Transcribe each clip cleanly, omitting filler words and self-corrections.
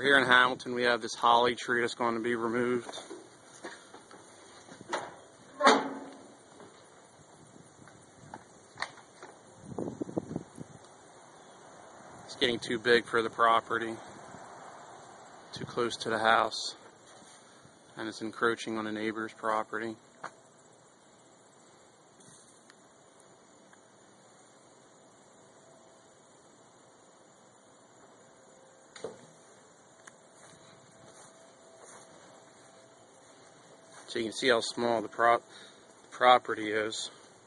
We're here in Hamilton. We have this holly tree that's going to be removed. It's getting too big for the property, too close to the house, and it's encroaching on the neighbor's property. So you can see how small the property is.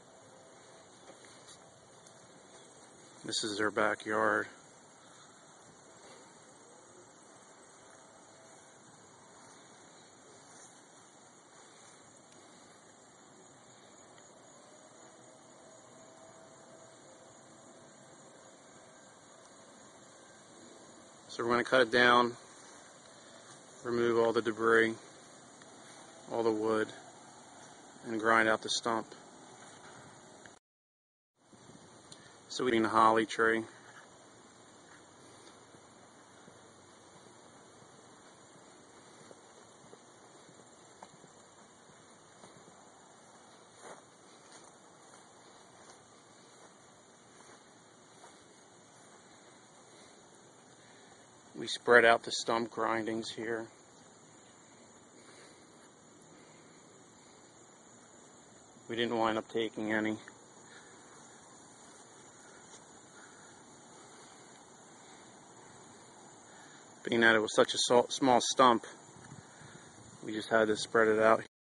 This is their backyard. So we're going to cut it down, remove all the debris, all the wood, and grind out the stump. So we need a holly tree. We spread out the stump grindings here. We didn't wind up taking any. Being that it was such a small stump, we just had to spread it out.